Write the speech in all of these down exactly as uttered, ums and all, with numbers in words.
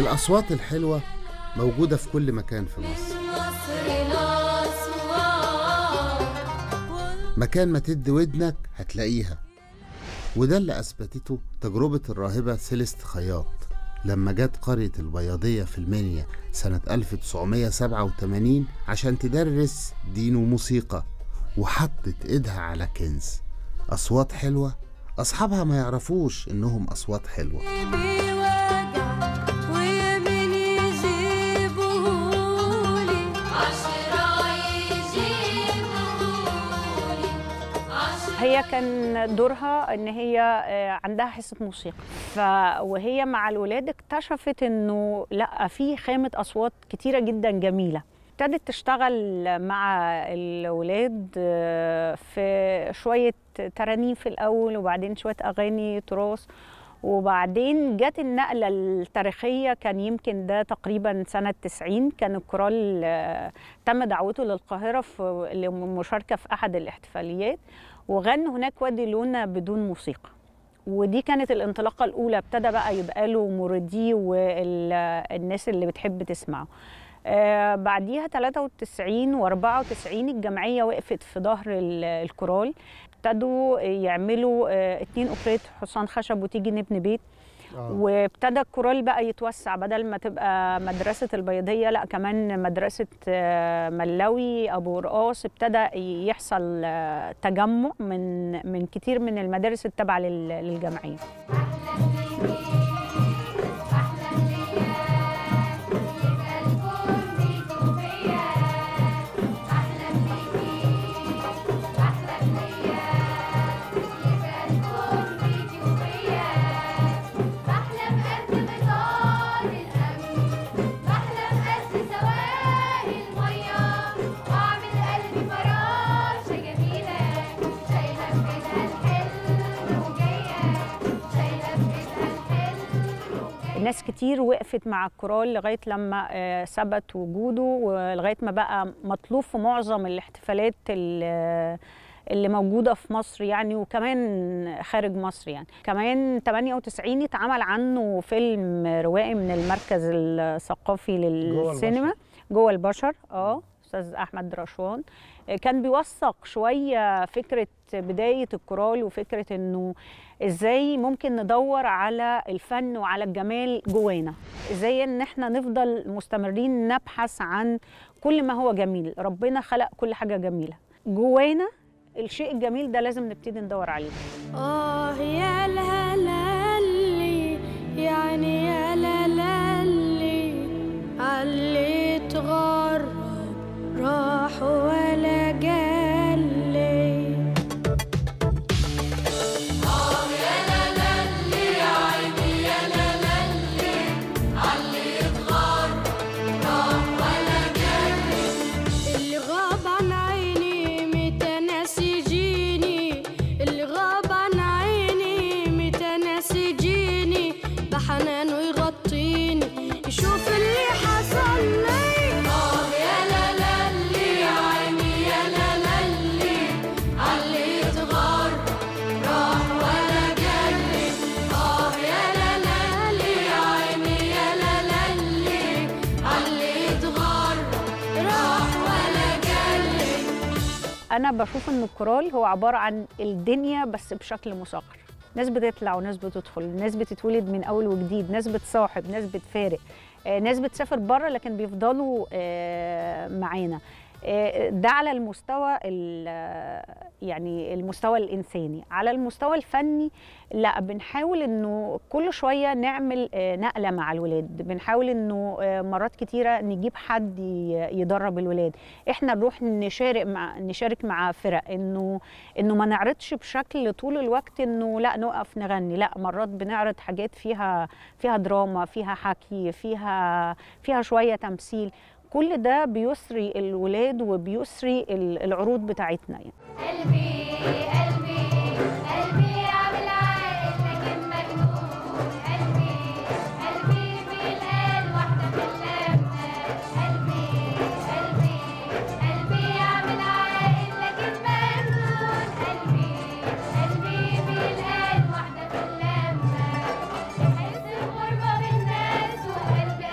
الأصوات الحلوة موجودة في كل مكان في مصر. مكان ما تدي ودنك هتلاقيها، وده اللي أثبتته تجربة الراهبة سيلست خياط لما جت قرية البياضية في المنيا سنة ألف وتسعمية سبعة وتمانين عشان تدرس دين وموسيقى، وحطت إيدها على كنز أصوات حلوة أصحابها ما يعرفوش إنهم أصوات حلوة. هي كان دورها ان هي عندها حصه موسيقى، ف وهي مع الولاد اكتشفت انه لا، في خامه اصوات كتيره جدا جميله. ابتدت تشتغل مع الولاد في شويه ترانيم في الاول، وبعدين شويه اغاني تراث، وبعدين جت النقله التاريخيه. كان يمكن ده تقريبا سنه تسعين، كان الكورال تم دعوته للقاهره في المشاركه في احد الاحتفاليات، وغنوا هناك وادي لونا بدون موسيقى. ودي كانت الانطلاقه الاولى، ابتدى بقى يبقى له مورديه والناس اللي بتحب تسمعه. آه بعديها تلاتة وتسعين وأربعة وتسعين الجمعيه وقفت في ظهر الكورال، ابتدوا يعملوا آه اتنين اوبريت، حصان خشب وتيجي نبني بيت. آه. وابتدى الكورال بقى يتوسع، بدل ما تبقى مدرسة البياضية لا كمان مدرسة ملاوي أبو رقاص. ابتدى يحصل تجمع من من كتير من المدارس التابعة للجمعية. ناس كتير وقفت مع الكورال لغاية لما ثبت وجوده، ولغاية ما بقى مطلوب في معظم الاحتفالات اللي موجودة في مصر يعني، وكمان خارج مصر يعني. كمان تمانية وتسعين اتعمل عنه فيلم روائي من المركز الثقافي للسينما جوه البشر، اه أستاذ أحمد رشوان. كان بيوثق شوية فكرة بداية الكورال، وفكرة إنه إزاي ممكن ندور على الفن وعلى الجمال جوانا، إزاي إن إحنا نفضل مستمرين نبحث عن كل ما هو جميل. ربنا خلق كل حاجة جميلة جوانا، الشيء الجميل ده لازم نبتدي ندور عليه. آه يا لالي يعني يا لالي علي تغرب راح ولا جالي. آه يا لالي يا عيني يا لالي علي تغرب راح ولا جالي. اللي غاب عن عيني متى ناس يجيني، اللي غاب عن عيني متى ناس يجيني، بحنانه يغطيني يشوف اللي حصل لي. أنا بشوف إن الكورال هو عبارة عن الدنيا بس بشكل مصغر. ناس بتطلع وناس بتدخل، ناس بتتولد من أول وجديد، ناس بتصاحب، ناس بتفارق، ناس بتسافر بره لكن بيفضلوا معانا. ده على المستوى يعني المستوى الإنساني. على المستوى الفني لا، بنحاول إنه كل شوية نعمل نقلة مع الولاد، بنحاول إنه مرات كتيرة نجيب حد يدرب الولاد، إحنا نروح نشارك مع نشارك مع فرق، إنه إنه ما نعرضش بشكل طول الوقت إنه لا نقف نغني، لا مرات بنعرض حاجات فيها فيها دراما، فيها حكي، فيها فيها شوية تمثيل. كل ده بيسري الولاد وبيسري العروض بتاعتنا يعني. قلبي قلبي قلبي عامل عاقل لكن مجنون، قلبي قلبي بالقلب واحدة في اللمة، قلبي قلبي قلبي عامل عاقل لكن مجنون، قلبي قلبي بالقلب واحدة في اللمة، حس بغربة بالناس وقلبي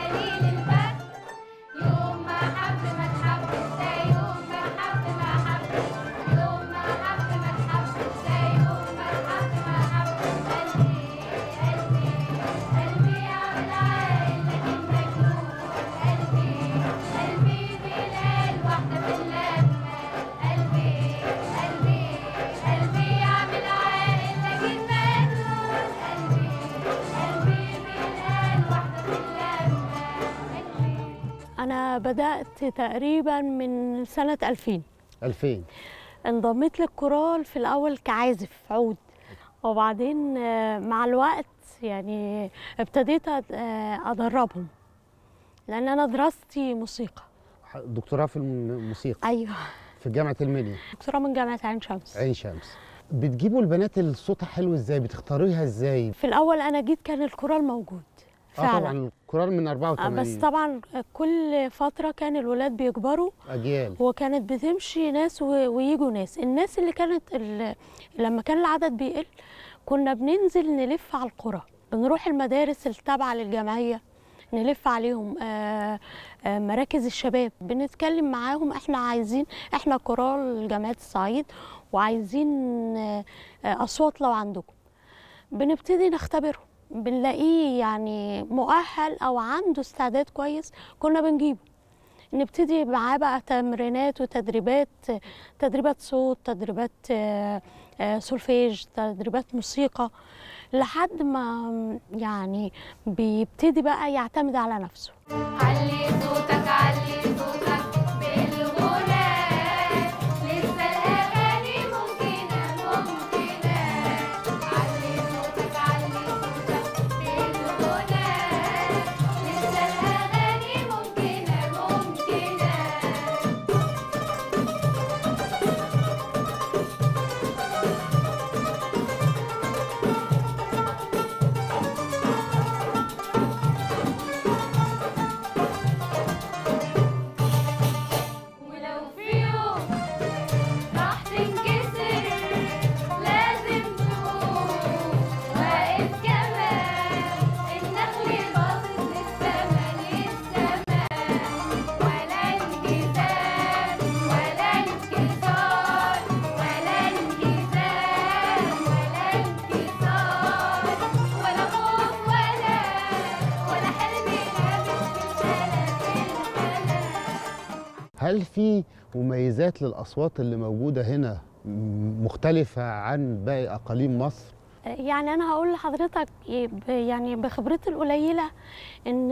بدأت تقريبا من سنة ألفين. ألفين. انضميت للكورال في الأول كعازف عود، وبعدين مع الوقت يعني ابتديت أدربهم، لأن أنا دراستي موسيقى. دكتوراه في الموسيقى؟ أيوه، في جامعة المنيا. دكتوراه من جامعة عين شمس. عين شمس. بتجيبوا البنات اللي صوتها حلو ازاي؟ بتختاريها ازاي؟ في الأول أنا جيت كان الكورال موجود فعلا. اه طبعا الكورال من أربعة وثمانين. بس طبعا كل فترة كان الولاد بيكبروا أجيال، وكانت بتمشي ناس ويجوا ناس. الناس اللي كانت اللي لما كان العدد بيقل كنا بننزل نلف على القرى، بنروح المدارس التابعة للجمعية نلف عليهم، آآ آآ مراكز الشباب بنتكلم معاهم، احنا عايزين، احنا كورال جامعة الصعيد وعايزين أصوات لو عندكم. بنبتدي نختبره، بنلاقيه يعني مؤهل أو عنده استعداد كويس كنا بنجيبه، نبتدي معاه بقى تمرينات وتدريبات، تدريبات صوت، تدريبات سولفيج، تدريبات موسيقى، لحد ما يعني بيبتدي بقى يعتمد على نفسه. علي صوتك علي صوتك بالغنى، لسه الأغاني ممكنة ممكنة. علي صوتك علي صوتك بالغنى، لسه الأغاني ممكنة ممكنة. هل في مميزات للأصوات اللي موجودة هنا مختلفة عن باقي أقاليم مصر؟ يعني أنا هقول لحضرتك يعني بخبرتي القليلة إن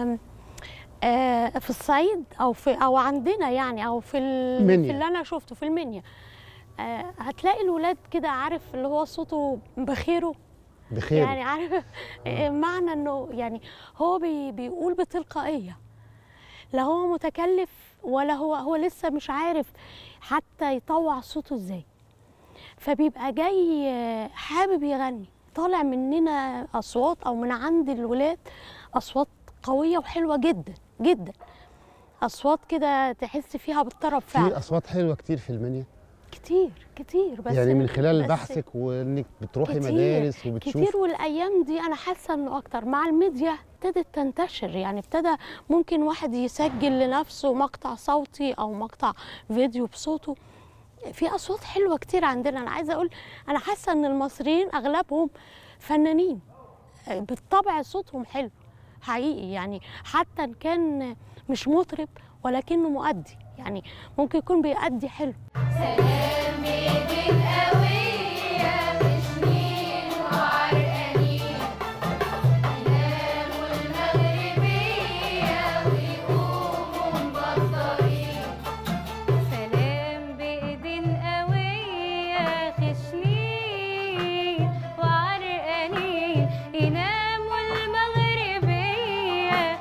في الصعيد أو في أو عندنا يعني أو في, في اللي أنا شفته في المنيا، هتلاقي الولاد كده عارف اللي هو صوته بخيره بخير، يعني عارف آه. معنى إنه يعني هو بي بيقول بتلقائية، لا هو متكلف ولا هو هو لسه مش عارف حتى يطوع صوته ازاي، فبيبقى جاي حابب يغني. طالع مننا اصوات او من عند الولاد اصوات قويه وحلوه جدا جدا، اصوات كده تحس فيها بالطرب فعلا. في اصوات حلوه كتير في المنيا، كتير كتير، بس يعني من خلال بحثك وانك بتروحي كتير مدارس وبتشوفي كتير. والايام دي انا حاسه انه اكتر مع الميديا ابتدت تنتشر، يعني ابتدى ممكن واحد يسجل لنفسه مقطع صوتي او مقطع فيديو بصوته. في اصوات حلوه كتير عندنا. انا عايزه اقول انا حاسه ان المصريين اغلبهم فنانين بالطبع، صوتهم حلو حقيقي، يعني حتى ان كان مش مطرب ولكنه مؤدي، يعني ممكن يكون بيأدي حلو. سلام بيدين قوية بسنين وعرقانين، يناموا المغربية ويقوموا مبطرين. سلام بإيدين قوية خشنين وعرقانين، يناموا المغربية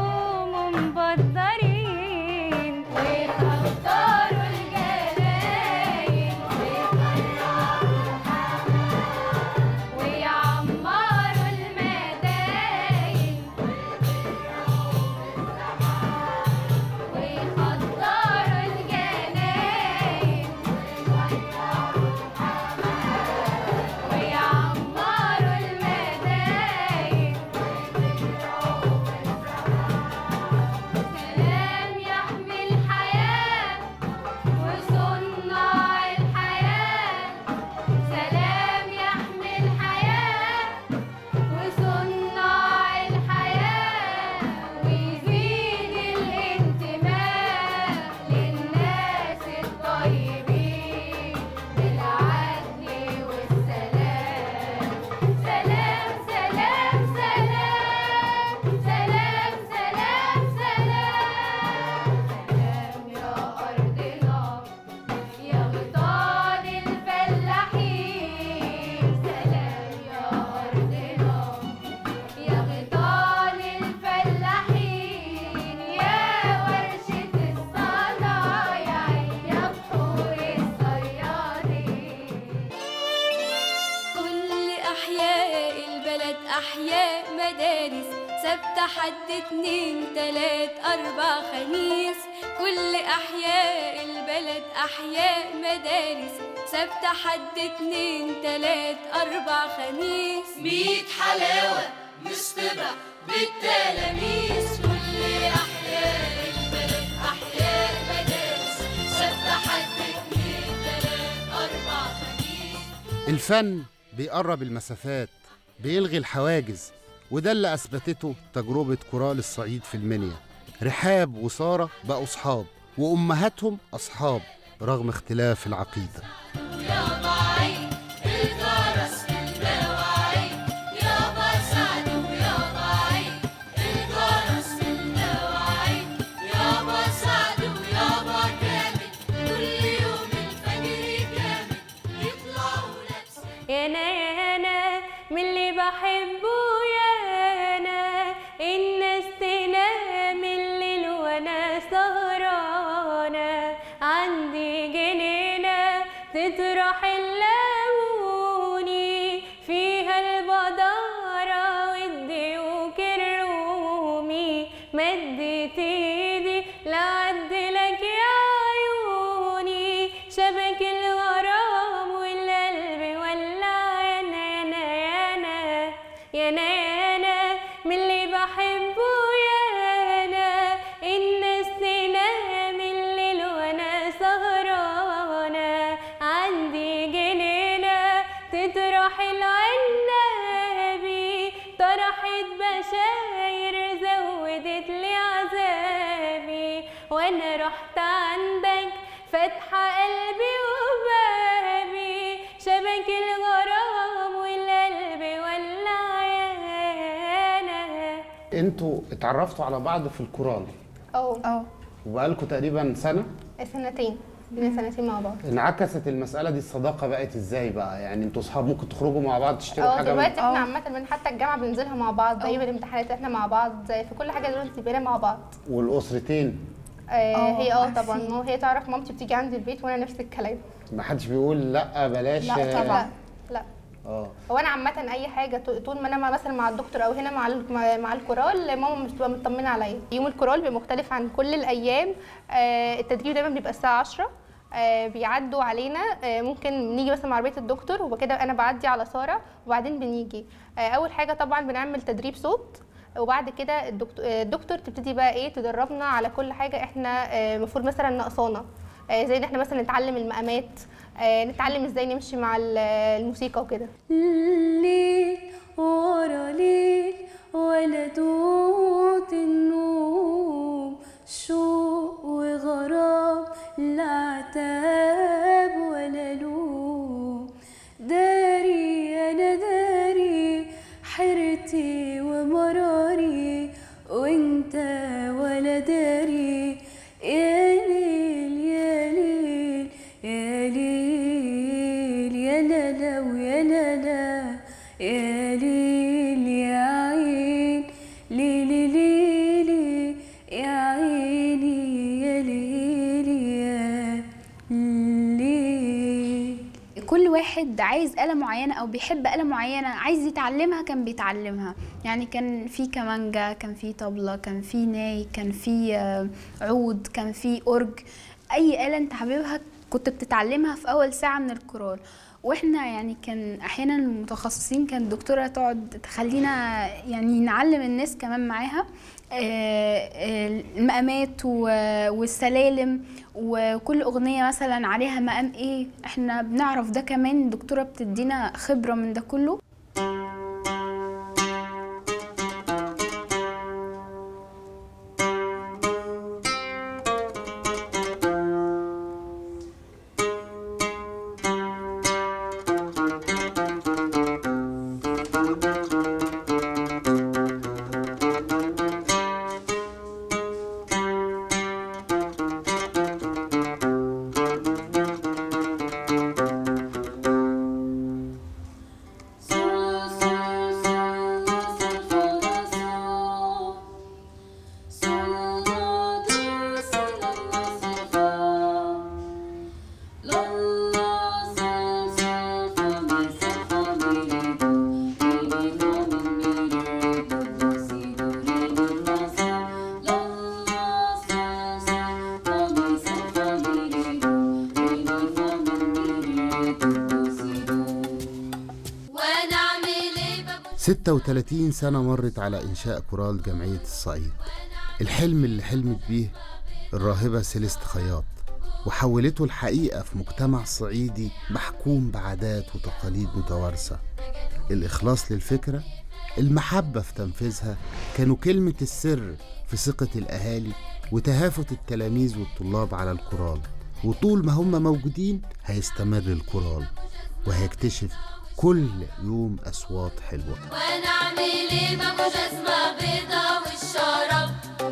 ويقوموا مبطرين، ويخطروا الجنان أحياء البلد أحياء مدارس ثابتة حد اتنين تلات أربع خميس. كل أحياء البلد أحياء مدارس ثابتة حد اتنين تلات أربع خميس. ميت حلاوة مصطبة بالتلاميذ. كل أحياء البلد أحياء مدارس ثابتة حد اتنين تلات أربع خميس. الفن بيقرب المسافات، بيلغي الحواجز، وده اللي أثبتته تجربة كورال الصعيد في المنيا. رحاب وسارة بقوا صحاب، وأمهاتهم أصحاب رغم اختلاف العقيدة. يا انا يا انا من اللي بحبه يا انا الناس تنام الليل وانا سهرانه عندي جنينه تطرح الليموني فيها البداره والديوك الرومي. مدت ايدي لعدلك يا عيوني شبك الغرام والقلب ولع. يا انا يا انا يا انا يا انا من اللي بحبه يا انا الناس تنام الليل وانا سهرانه عندي جنينه تطرح العنابي طرحت بشاير زودت لي عذابي. وانا رحت عندك فاتحه قلبي وبابي شبك الغرام والقلب ولع. يا انا انتوا اتعرفتوا على بعض في الكورال اه اه وبقالكوا تقريبا سنة؟ سنتين، بقينا سنتين مع بعض. انعكست المسألة دي الصداقة بقت ازاي بقى؟ يعني انتوا اصحاب ممكن تخرجوا مع بعض تشتروا اه حاجة من- دلوقتي احنا عامة من حتى الجامعة بننزلها مع بعض، زي الامتحانات احنا مع بعض، زي في كل حاجة دلوقتي بقينا مع بعض. والأسرتين آه هي اه عارفين. طبعا ما هي تعرف مامتي بتيجي عندي البيت وانا نفس الكلام. ما حدش بيقول لا بلاش. لا طبعا. لا اه هو انا عامة اي حاجة ط- طول ما انا مع- مثلا مع الدكتور او هنا مع ال- مع- مع الكورال ماما مش بتبقى مطمنة عليا. يوم الكورال بيبقى مختلف عن كل الايام. آه التدريب دايما بيبقى الساعة عشرة. آه بيعدوا علينا، آه ممكن نيجي مثلا مع عربيه الدكتور وكده انا بعدي على ساره وبعدين بنيجي. آه اول حاجه طبعا بنعمل تدريب صوت، وبعد كده الدكتور, الدكتور تبتدي بقى ايه تدربنا على كل حاجه احنا المفروض مثلا ناقصانا، آه زي ان احنا مثلا نتعلم المقامات، آه نتعلم ازاي نمشي مع الموسيقى وكده. ليل ورا ليل ولا دوت النوم شوق وغرام لا عتاب ولا لوم. داري انا داري حيرتي ومراري وانت ولا داري. يا ليل يا ليل يا ليل يا لالا ويا لالا يا ليل يا عين ليلي ليلي يا عيني يا ليلي يا ليل. كل واحد عايز آلة معينة أو بيحب آلة معينة عايز يتعلمها كان بيتعلمها. يعني كان في كمانجا، كان في طبلة، كان في ناي، كان في عود، كان في أورج. أي آلة أنت حاببها كنت بتتعلمها في أول ساعة من الكورال. واحنا يعني كان احيانا المتخصصين كان الدكتوره تقعد تخلينا يعني نعلم الناس كمان معاها المقامات والسلالم، وكل اغنيه مثلا عليها مقام ايه احنا بنعرف ده كمان. الدكتوره بتدينا خبره من ده كله. So ستة وتلاتين سنة مرت على إنشاء كورال جمعية الصعيد، الحلم اللي حلمت بيه الراهبة سيليست خياط، وحولته الحقيقة في مجتمع صعيدي محكوم بعادات وتقاليد متوارثة. الإخلاص للفكرة، المحبة في تنفيذها، كانوا كلمة السر في ثقة الأهالي وتهافت التلاميذ والطلاب على الكورال. وطول ما هم موجودين هيستمر الكورال وهيكتشف كل يوم أصوات حلوة. وانا اعمل ايه بابا جزمة بيضة والشراب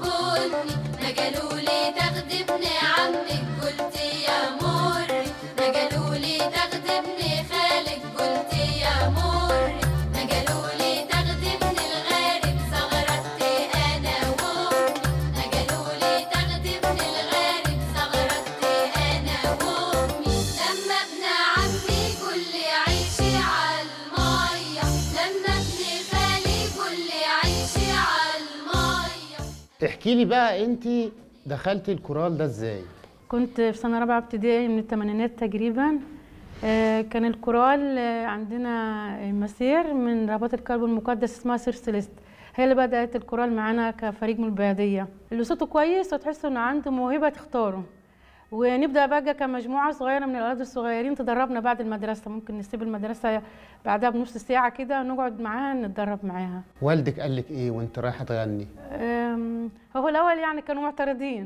بني، نجلولي تاخدي ابن عمك قلت يا موري، نجلولي تاخدي ابن خالك قلت يا موري، نجلولي تاخدي ابن الغارب زغرت انا وامي، نجلولي تاخدي ابن الغارب زغرت انا وامي. لما ابن عمي قول لي عيشي على المية، لما ابن خالي قول لي عيشي على المية. احكي لي بقى انت دخلتي الكورال ده ازاي؟ كنت في سنة رابعة ابتدائي من الثمانينات تقريبا. آه، كان الكورال آه، عندنا مسير من رباط الكرب المقدس اسمها سير سيليست، هي اللي بدأت الكورال معانا كفريق من البلدية، اللي صوته كويس وتحسوا انه عنده موهبة تختاره. ونبدأ بقى كمجموعة صغيرة من الأولاد الصغيرين تدربنا بعد المدرسة، ممكن نسيب المدرسة بعدها بنص ساعة كده نقعد معاها نتدرب معاها. والدك قال لك ايه وانت رايحة تغني؟ أم، هو الأول يعني كانوا معترضين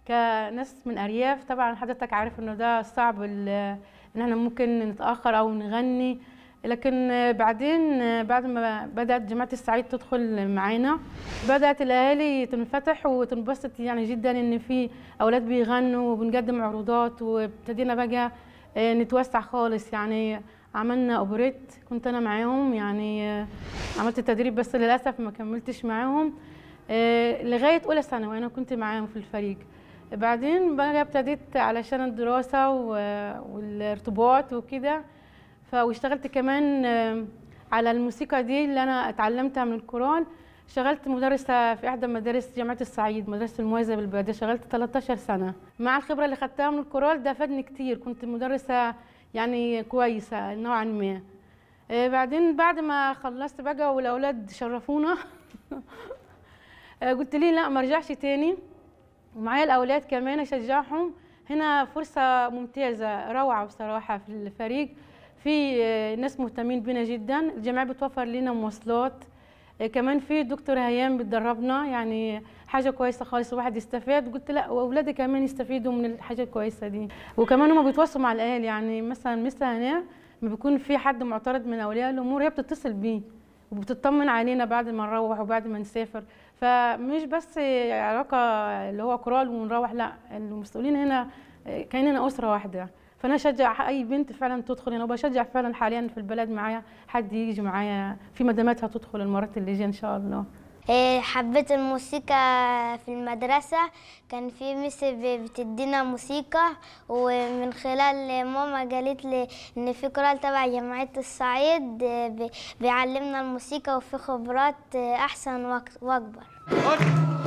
كناس من أرياف، طبعا حضرتك عارف إنه ده صعب ال- إن احنا ممكن نتأخر أو نغني، لكن بعدين بعد ما بدأت جماعة الصعيد تدخل معانا بدأت الأهالي تنفتح وتنبسط يعني جدا إن في أولاد بيغنوا وبنقدم عروضات، وابتدينا بقى نتوسع خالص. يعني عملنا أوبريت كنت أنا معاهم، يعني عملت التدريب بس للأسف ما كملتش معاهم لغاية أولى ثانوي، أنا كنت معاهم في الفريق. بعدين بقى ابتديت علشان الدراسة والارتباط وكده، فاشتغلت كمان على الموسيقى دي اللي أنا اتعلمتها من الكورال. اشتغلت مدرسة في إحدى مدارس جامعة الصعيد، مدرسة الموازة بالبلدية، اشتغلت تلتاشر سنة. مع الخبرة اللي خدتها من الكورال ده فادني كتير، كنت مدرسة يعني كويسة نوعا ما. بعدين بعد ما خلصت بقى والأولاد شرفونا قلت لي لا ما ارجعش تاني، ومعايا الأولاد كمان أشجعهم. هنا فرصة ممتازة روعة بصراحة في الفريق، في ناس مهتمين بينا جدا، الجمعية بتوفر لنا مواصلات، كمان في دكتور هيام بتدربنا، يعني حاجة كويسة خالص الواحد يستفاد. قلت لا وأولادي كمان يستفيدوا من الحاجة الكويسة دي، وكمان هما بيتواصلوا مع الأهالي. يعني مثلا مثل هنا ما بيكون في حد معترض من أولياء الأمور هي بتتصل بيه وبتطمن علينا بعد ما نروح وبعد ما نسافر، فمش بس علاقة اللي هو كورال ونروح، لا المسؤولين هنا كأننا أسرة واحدة. فأنا أشجع أي بنت فعلا تدخل هنا، وبشجع فعلا حاليا في البلد معايا حد يجي معايا في مداماتها تدخل المرات اللي جايه إن شاء الله. حبيت الموسيقى في المدرسة، كان في مس بتدينا موسيقى، ومن خلال ماما قالت لي إن في كورال تبع جمعية الصعيد بيعلمنا الموسيقى وفي خبرات أحسن وأكبر.